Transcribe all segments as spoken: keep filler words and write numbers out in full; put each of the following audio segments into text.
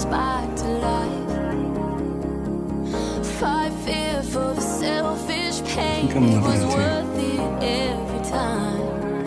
back to life. Fight fear for the selfish pain. It was worth it every time.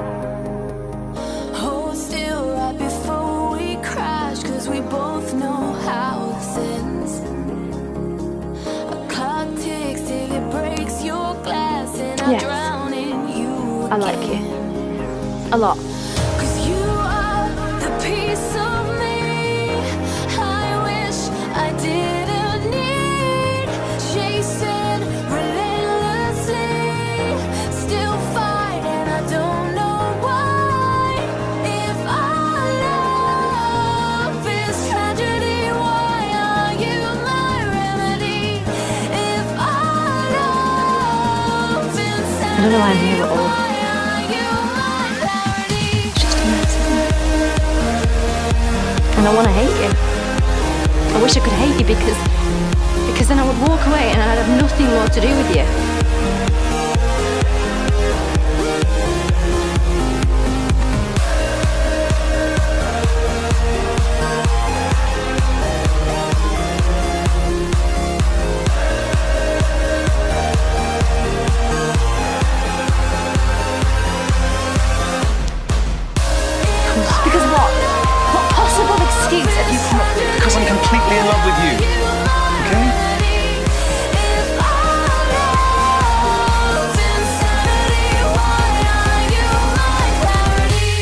Hold still right before we crash, cause we both know how this ends. A clock ticks till it breaks your glass, and I Yes. drown in you again. I like you. A lot. Cause you are the piece of me I wish I didn't need. Chasing relentlessly, still fight and I don't know why. If our love is tragedy, why are you my remedy? If our love is I don't know why I'm here at all. why are you my clarity? It's just a mess, isn't it? And I want to hate you. I wish I could hate you because because then I would walk away and I'd have nothing more to do with you. Because what? What possible excuse have you come up with? Because I'm completely in love with you. Okay? If our love is insanity, why are you my clarity?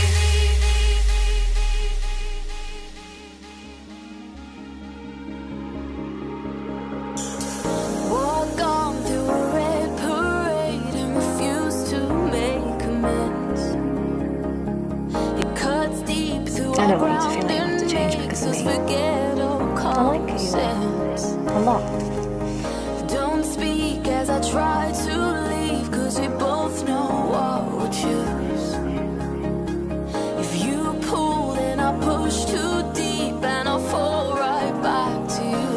Walk on through a red parade and refuse to make amends. It cuts deep through I don't our want you to feel like you have to change because of makes us me. forget all I like you. sense. A lot. Don't speak as I try to leave, cause we both know what we'll choose. If you pull, then I'll push too deep and I'll fall right back to you.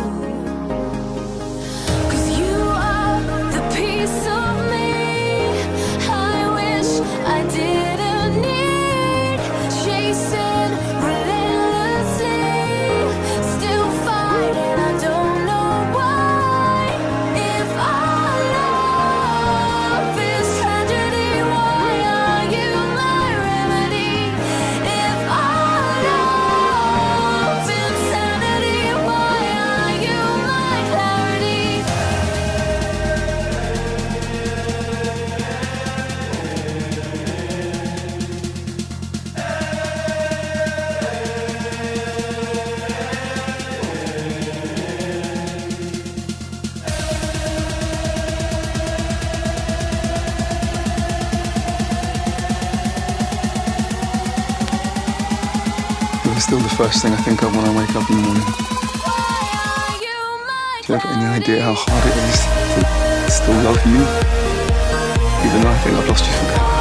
Cause you are the piece of me I wish I didn't need. Chasing relentlessly, still fight and I don't know why. If our love is tragedy, why are you my remedy? If our love is insanity, why are you my clarity? You're still the first thing I think of when I wake up in the morning. Why are you my Do you have any idea how hard it is to still love you? Even though I think I've lost you for good.